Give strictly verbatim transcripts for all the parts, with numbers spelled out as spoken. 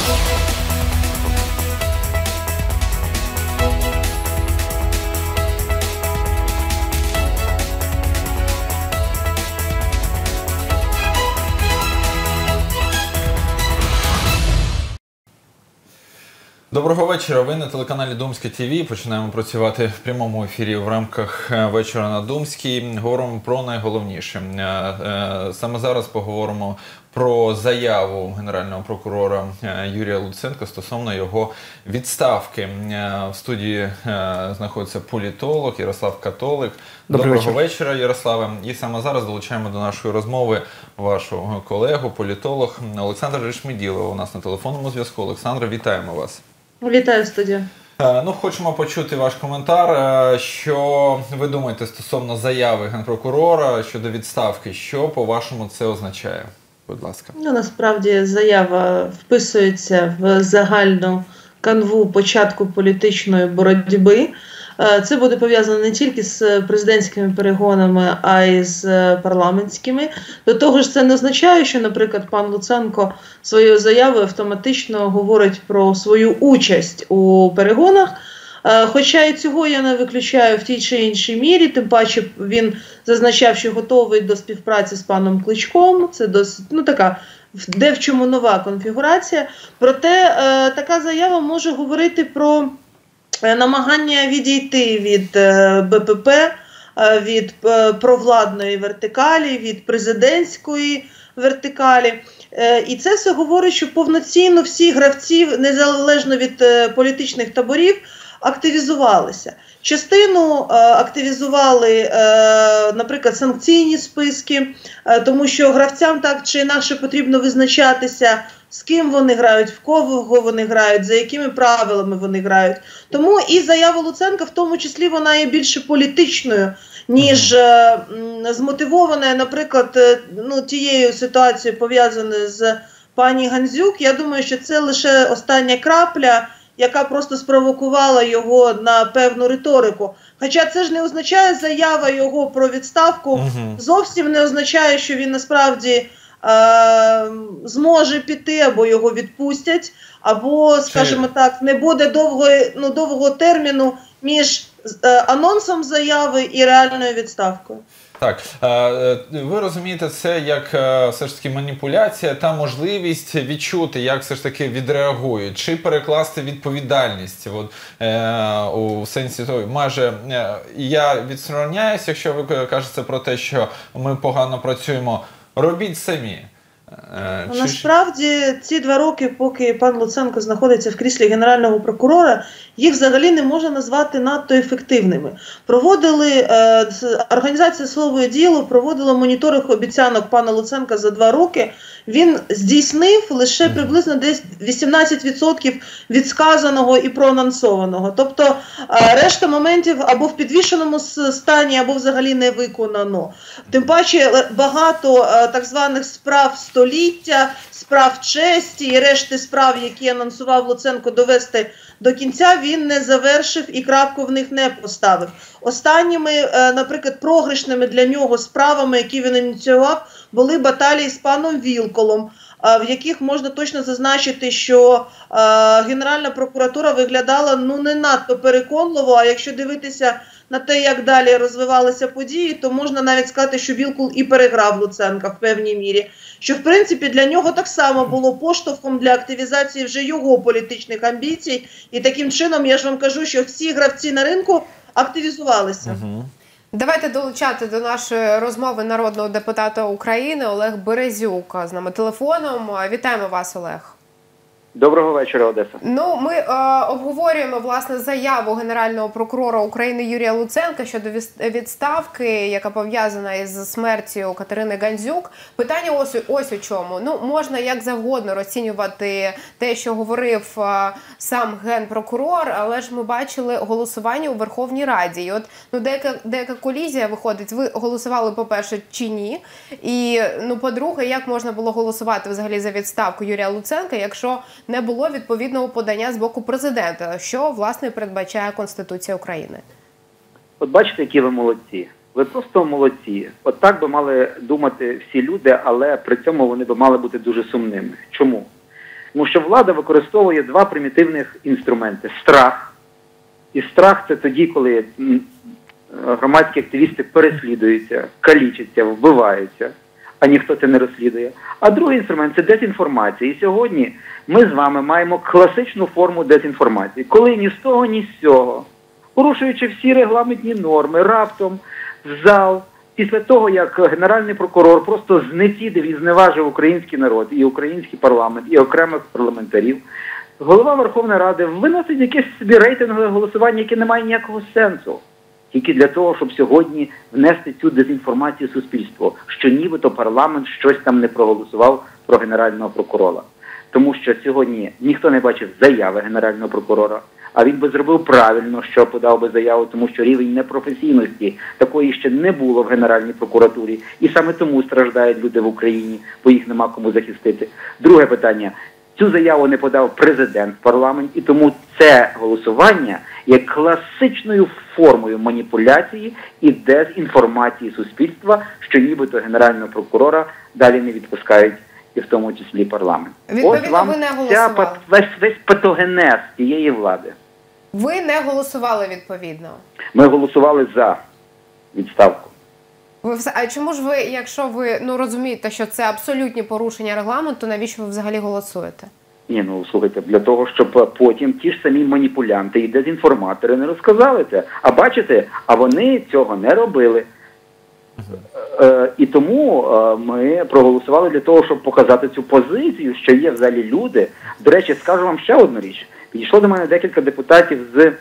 Доброго вечора. Ви на телеканалі Думське ТВ. Починаємо працювати в прямому ефірі в рамках вечора на Думській. Говоримо про найголовніше. Саме зараз поговоримо про заяву генерального прокурора Юрія Луценка стосовно його відставки. В студії знаходиться політолог Ярослав Католик. Доброго, Доброго вечора, Ярославе. І саме зараз долучаємо до нашої розмови вашого колегу, політолог Олександра Решмеділова. У нас на телефонному зв'язку. Олександра, вітаємо вас. Вітаю, студія. Ну, хочемо почути ваш коментар. Що ви думаєте стосовно заяви генпрокурора щодо відставки? Що, по-вашому, це означає? Будь ласка. Ну, насправді, заява вписується в загальну канву початку політичної боротьби. Це буде пов'язано не тільки з президентськими перегонами, а й з парламентськими. До того ж, це не означає, що, наприклад, пан Луценко своєю заявою автоматично говорить про свою участь у перегонах. Хоча і цього я не виключаю в тій чи іншій мірі, тим паче він зазначав, що готовий до співпраці з паном Кличком. Це досить, ну, така, де в чому нова конфігурація. Проте така заява може говорити про намагання відійти від Б П П, від провладної вертикалі, від президентської вертикалі. І це все говорить, що повноцінно всі гравці, незалежно від політичних таборів, активізувалися. Частину е, активізували, е, наприклад, санкційні списки, е, тому що гравцям так чи інакше потрібно визначатися, з ким вони грають, в кого вони грають, за якими правилами вони грають. Тому і заява Луценка, в тому числі, вона є більше політичною, ніж е, змотивованою, наприклад, е, ну, тією ситуацією, пов'язаною з пані Гандзюк. Я думаю, що це лише остання крапля, яка просто спровокувала його на певну риторику. Хоча це ж не означає, заява його про відставку, угу. зовсім не означає, що він насправді е, зможе піти, або його відпустять, або, скажімо Чи... так, не буде довгого, ну, довгого терміну між е, анонсом заяви і реальною відставкою. Так, ви розумієте це як все ж таки маніпуляція та можливість відчути, як все ж таки відреагують, чи перекласти відповідальність. От, е, у сенсі того, майже е, я відстороняюся, якщо ви кажете про те, що ми погано працюємо, робіть самі. Ну, Чи... Насправді, ці два роки, поки пан Луценко знаходиться в кріслі генерального прокурора, їх взагалі не можна назвати надто ефективними. Проводили, е, організація «Слово і діло» проводила моніторинг обіцянок пана Луценка за два роки. Він здійснив лише приблизно десь вісімнадцять відсотків від сказаного і проанонсованого. Тобто е, решта моментів або в підвішеному стані, або взагалі не виконано. Тим паче багато е, так званих справ століття, справ честі і решти справ, які анонсував Луценко довести до кінця, він не завершив і крапку в них не поставив. Останніми, наприклад, програшними для нього справами, які він ініціював, були баталії з паном Вілколом, в яких можна точно зазначити, що Генеральна прокуратура виглядала ну не надто переконливо, а якщо дивитися на те, як далі розвивалися події, то можна навіть сказати, що Вілкул і переграв Луценка в певній мірі. Що, в принципі, для нього так само було поштовхом для активізації вже його політичних амбіцій. І таким чином, я ж вам кажу, що всі гравці на ринку активізувалися. Угу. Давайте долучати до нашої розмови народного депутата України Олег Березюк з нами телефоном. Вітаємо вас, Олег. Доброго вечора, Одеса. Ну, ми е, обговорюємо, власне, заяву Генерального прокурора України Юрія Луценка щодо відставки, яка пов'язана із смертю Катерини Гандзюк. Питання ось, ось у чому. Ну, можна як завгодно розцінювати те, що говорив е, сам генпрокурор, але ж ми бачили голосування у Верховній Раді. І от, ну, деяка, деяка колізія виходить. Ви голосували, по-перше, чи ні? І, ну, по-друге, як можна було голосувати взагалі за відставку Юрія Луценка, якщо не було відповідного подання з боку президента, що, власне, передбачає Конституція України? От бачите, які ви молодці. Ви просто молодці. От так би мали думати всі люди, але при цьому вони би мали бути дуже сумними. Чому? Тому що влада використовує два примітивних інструменти – страх. І страх – це тоді, коли громадські активісти переслідуються, калічаться, вбиваються, а ніхто це не розслідує. А другий інструмент – це дезінформація. І сьогодні ми з вами маємо класичну форму дезінформації, коли ні з того, ні з цього, порушуючи всі регламентні норми, раптом в зал, після того, як Генеральний прокурор просто знецідив і зневажив український народ, і український парламент, і окремих парламентарів, голова Верховної Ради виносить якесь собі рейтингове голосування, яке не має ніякого сенсу. Тільки для того, щоб сьогодні внести цю дезінформацію в суспільство, що нібито парламент щось там не проголосував про Генерального прокурора. Тому що сьогодні ніхто не бачив заяви Генерального прокурора, а він би зробив правильно, що подав би заяву, тому що рівень непрофесійності такої ще не було в Генеральній прокуратурі. І саме тому страждають люди в Україні, бо їх нема кому захистити. Друге питання. Цю заяву не подав президент в парламент, і тому це голосування є класичною формою маніпуляції і дезінформації суспільства, що нібито Генерального прокурора далі не відпускають, і в тому числі парламент. Відповідно, вам ви не ця, голосували. весь, весь патогенез цієї влади. Ви не голосували відповідно. Ми голосували за відставку. Ви все, а чому ж ви, якщо ви ну розумієте, що це абсолютні порушення регламенту, навіщо ви взагалі голосуєте? Ні, ну слухайте, для того, щоб потім ті ж самі маніпулянти і дезінформатори не розказали це. А бачите, а вони цього не робили. Е, і тому е, ми проголосували для того, щоб показати цю позицію, що є в залі люди. До речі, скажу вам ще одну річ. Підійшло до мене декілька депутатів з, е,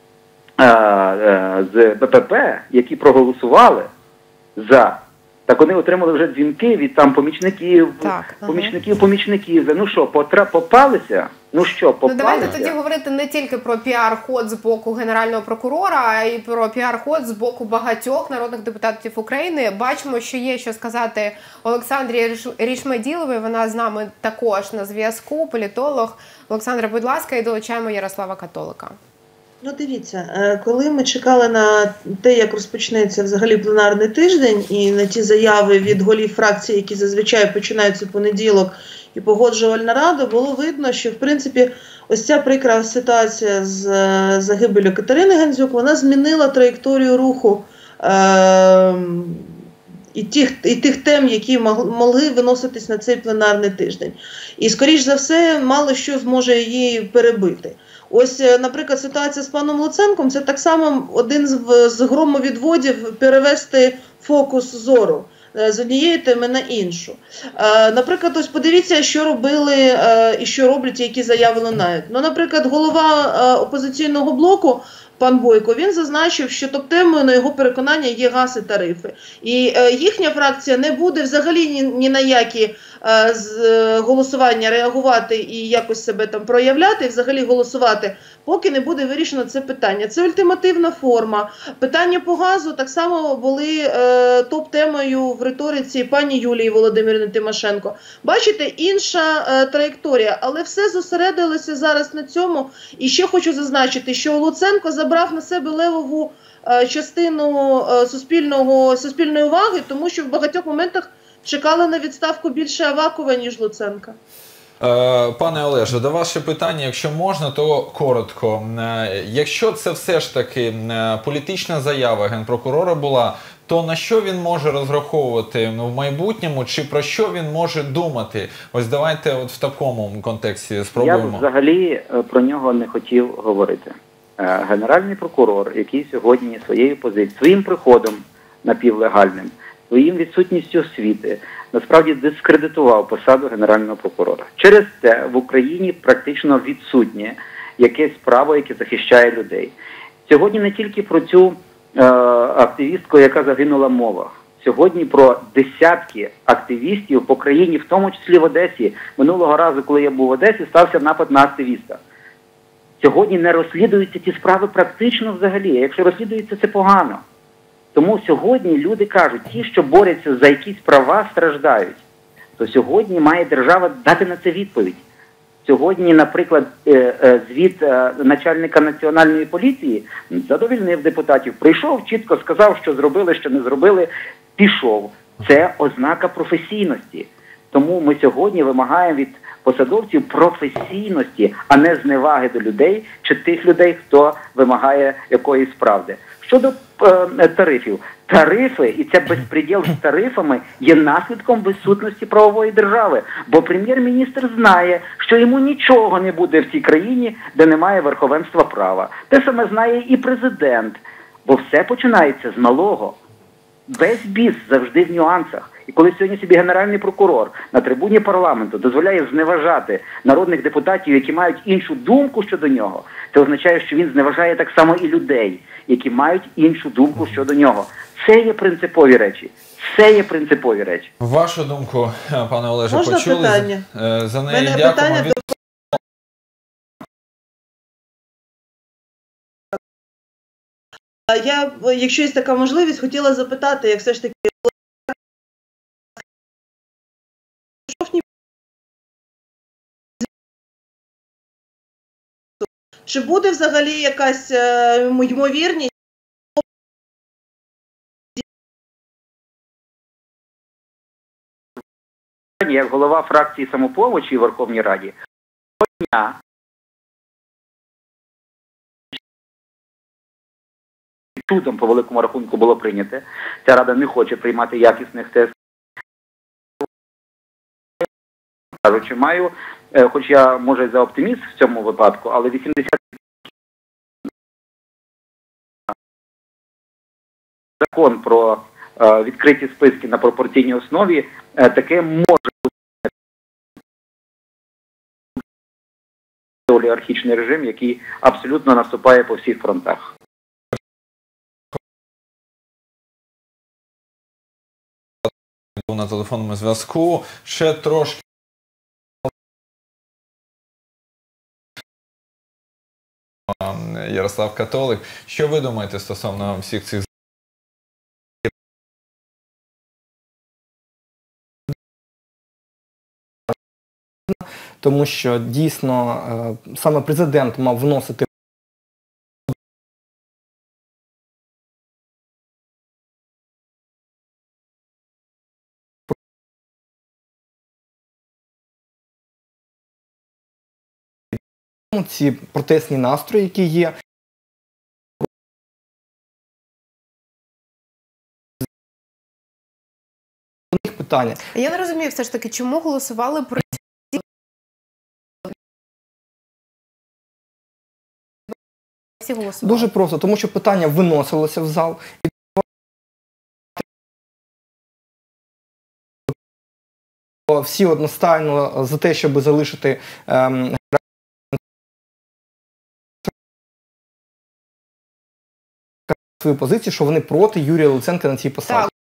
е, з Б П П, які проголосували за. Так вони отримали вже дзвінки від там помічників, Так, помічників, ага. помічників. Ну що, потра... попалися? Ну що, попалися? Ну давайте тоді говорити не тільки про піар-ход з боку Генерального прокурора, а й про піар-ход з боку багатьох народних депутатів України. Бачимо, що є що сказати Олександрі Рішмеділовій, вона з нами також на зв'язку, політолог. Олександра, будь ласка, і долучаємо Ярослава Католика. Ну, дивіться, коли ми чекали на те, як розпочнеться взагалі пленарний тиждень, і на ті заяви від голів фракцій, які зазвичай починаються в понеділок, і погоджувальна рада, було видно, що, в принципі, ось ця прикра ситуація з загибелью Катерини Гандзюк, вона змінила траєкторію руху е- і тих, і тих тем, які могли виноситись на цей пленарний тиждень. І, скоріш за все, мало що зможе її перебити. Ось, наприклад, ситуація з паном Луценком – це так само один з, з громовідводів перевести фокус зору з однієї теми на іншу. Е, наприклад, ось подивіться, що робили е, і що роблять, які заяви лунають. Ну, наприклад, голова е, опозиційного блоку пан Бойко, він зазначив, що топ-темою, на його переконання, є газ і тарифи. І е, їхня фракція не буде взагалі ні, ні на які е, з, е, голосування реагувати і якось себе там проявляти, і взагалі голосувати, поки не буде вирішено це питання. Це ультимативна форма. Питання по газу так само були е, топ-темою в риториці пані Юлії Володимирівни Тимошенко. Бачите, інша е, траєкторія, але все зосередилося зараз на цьому. І ще хочу зазначити, що Луценко забрав на себе левову е, частину е, суспільного, суспільної уваги, тому що в багатьох моментах чекали на відставку більше Авакова, ніж Луценка. Пане Олеже, до ваше питання, якщо можна, то коротко. Якщо це все ж таки політична заява Генпрокурора була, то на що він може розраховувати в майбутньому, чи про що він може думати? Ось давайте от в такому контексті спробуємо. Я б взагалі про нього не хотів говорити. Генеральний прокурор, який сьогодні своєю позицією, своїм приходом напівлегальним, своїм відсутністю освіти, насправді дискредитував посаду Генерального прокурора. Через це в Україні практично відсутнє якесь право, яке захищає людей. Сьогодні не тільки про цю е, активістку, яка загинула, мова. Сьогодні про десятки активістів по країні, в тому числі в Одесі. Минулого разу, коли я був в Одесі, стався напад на активіста. Сьогодні не розслідуються ці справи практично взагалі. А якщо розслідуються, це погано. Тому сьогодні люди кажуть, ті, що борються за якісь права, страждають. То сьогодні має держава дати на це відповідь. Сьогодні, наприклад, звіт начальника Національної поліції задовольнив депутатів. Прийшов, чітко сказав, що зробили, що не зробили, пішов. Це ознака професійності. Тому ми сьогодні вимагаємо від посадовців професійності, а не зневаги до людей чи тих людей, хто вимагає якоїсь правди. Щодо е, тарифів. Тарифи і це безпреділ з тарифами є наслідком відсутності правової держави. Бо прем'єр-міністр знає, що йому нічого не буде в цій країні, де немає верховенства права. Те саме знає і президент. Бо все починається з малого. Весь біс завжди в нюансах. І коли сьогодні собі генеральний прокурор на трибуні парламенту дозволяє зневажати народних депутатів, які мають іншу думку щодо нього, це означає, що він зневажає так само і людей, які мають іншу думку щодо нього. Це є принципові речі. Це є принципові речі. Вашу думку, пане Олеже, Можна почули. питання? За неї Мене дякуємо. питання Від... Я, якщо є така можливість, хотіла запитати, як все ж таки чи буде взагалі якась е, ймовірність? Як голова фракції «Самопомочі» в Верховній Раді, дня чудом, по великому рахунку, було прийняте. Ця Рада не хоче приймати якісних тестів. Кажучи, маю, хоч я, може, за оптиміст в цьому випадку, але вісімдесят закон про е, відкриті списки на пропорційній основі е, таке може бути олігархічний режим, який абсолютно наступає по всіх фронтах. На телефонному зв'язку. Ще трошки Ярослав Католик. Що ви думаєте стосовно всіх цих тому що дійсно саме президент мав вносити ці протестні настрої, які є. У них питання. Я не розумію все ж таки, чому голосували про всі голосували? Дуже просто, тому що питання виносилося в зал. І всі одностайно за те, щоб залишити ем, свою позицію, що вони проти Юрія Луценка на цій посаді. Так.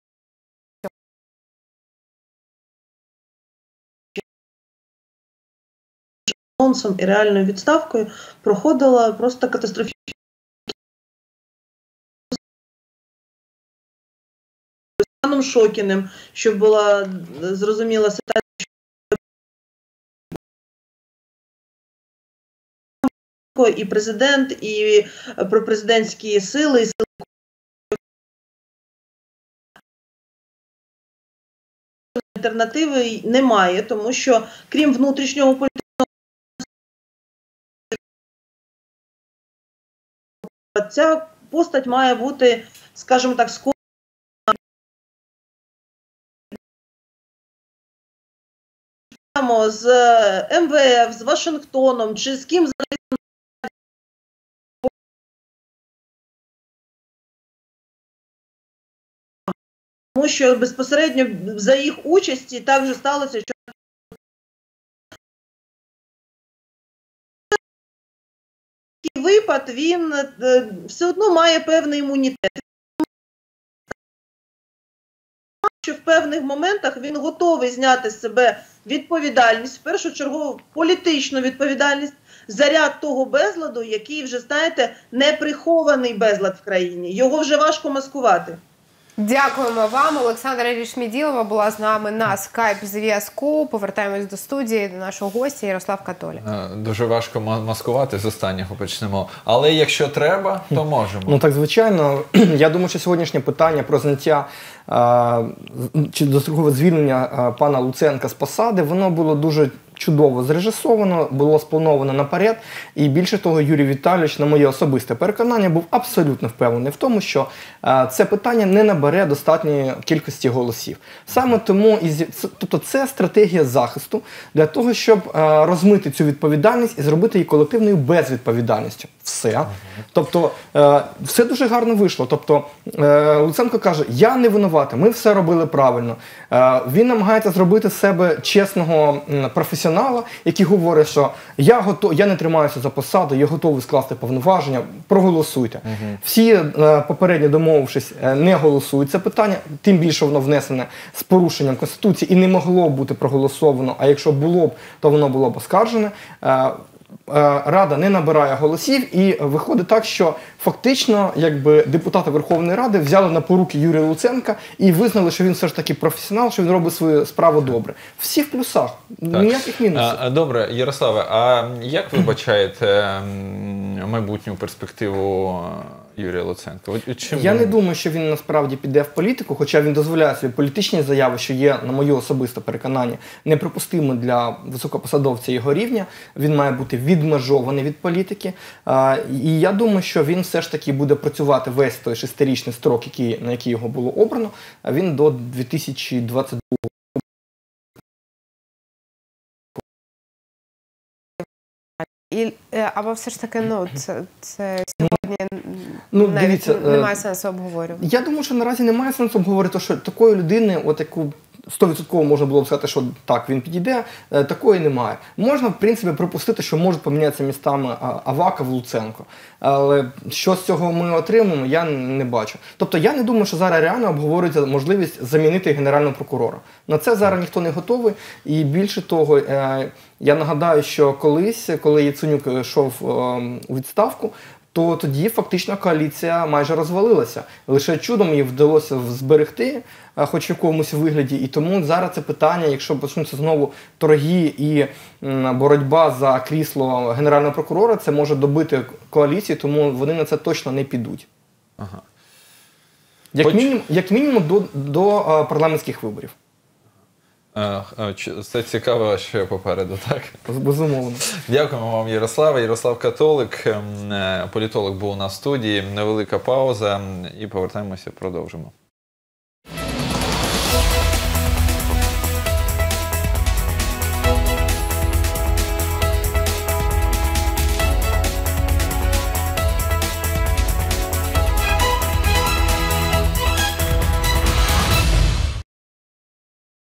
Анонсом і реальною відставкою проходила просто катастрофічна Станом Шокіним, щоб була зрозуміла ситуація, і президент, і пропрезидентські сили, і сили альтернативи немає, тому що крім внутрішнього політичного ця постать має бути, скажімо так, скоро з ем ве еф, з Вашингтоном, чи з ким взагалі. Тому що безпосередньо за їх участі так же сталося, що такий випад, він все одно має певний імунітет. Що в певних моментах він готовий зняти з себе відповідальність, в першу чергу політичну відповідальність за ряд того безладу, який вже, знаєте, не прихований безлад в країні. Його вже важко маскувати. Дякуємо вам. Олександра Рішміділова була з нами на скайп-зв'язку. Повертаємось до студії, до нашого гостя Ярослав Католик. Дуже важко маскувати, з останнього почнемо. Але якщо треба, то можемо. Ну так, звичайно. Я думаю, що сьогоднішнє питання про зняття а, чи дострокове звільнення а, пана Луценка з посади, воно було дуже чудово зрежисовано, було сплановано наперед. І більше того, Юрій Віталійович, на моє особисте переконання, був абсолютно впевнений в тому, що е, це питання не набере достатньої кількості голосів. Саме тому, і, тобто це стратегія захисту для того, щоб е, розмити цю відповідальність і зробити її колективною безвідповідальністю. Все. Тобто, е, все дуже гарно вийшло. Тобто, е, Луценко каже, я не винуватий, ми все робили правильно. Е, він намагається зробити з себе чесного м, професіонала, який говорить, що я, готов, я не тримаюся за посаду, я готовий скласти повноваження, проголосуйте. Угу. Всі, е, попередньо домовившись, е, не голосують це питання, тим більше воно внесене з порушенням Конституції і не могло бути проголосовано, а якщо було б, то воно було б оскаржене. Е, Рада не набирає голосів, і виходить так, що фактично якби депутати Верховної Ради взяли на поруки Юрія Луценка і визнали, що він все ж таки професіонал, що він робить свою справу добре. Всі в плюсах, так. Ніяких мінусів. А, добре, Ярославе, а як ви бачаєте майбутню перспективу Юрія Луценка? Чим Я ви... не думаю, що він насправді піде в політику, хоча він дозволяє собі політичні заяви, що є, на моє особисте переконання, неприпустимо для високопосадовця його рівня. Він має бути відмежований від політики. А, і я думаю, що він все ж таки буде працювати весь той шестирічний строк, який, на який його було обрано, а він до дві тисячі двадцять другого. І, або все ж таки, ну, це, це сьогодні ну, навіть дивіться, немає сенсу обговорювати. Я думаю, що наразі немає сенсу обговорити, що такої людини, от яку сто відсотків можна було б сказати, що так, він підійде, такої немає. Можна, в принципі, припустити, що можуть помінятися містами Аваков, Луценко. Але що з цього ми отримаємо, я не бачу. Тобто я не думаю, що зараз реально обговорюється можливість замінити генерального прокурора. На це зараз ніхто не готовий. І більше того, я нагадаю, що колись, коли Яценюк йшов у відставку, то тоді фактично коаліція майже розвалилася. Лише чудом її вдалося зберегти, хоч в якомусь вигляді. І тому зараз це питання, якщо почнуться знову торги і боротьба за крісло генерального прокурора, це може добити коаліцію, тому вони на це точно не підуть. Ага. Як, Хоч... мінімум, як мінімум до, до парламентських виборів. Це цікаво, що попереду, так? Безумовно. Дякуємо вам, Ярославе. Ярослав Католик, політолог, був у нас в студії. Невелика пауза і повертаємося, продовжимо.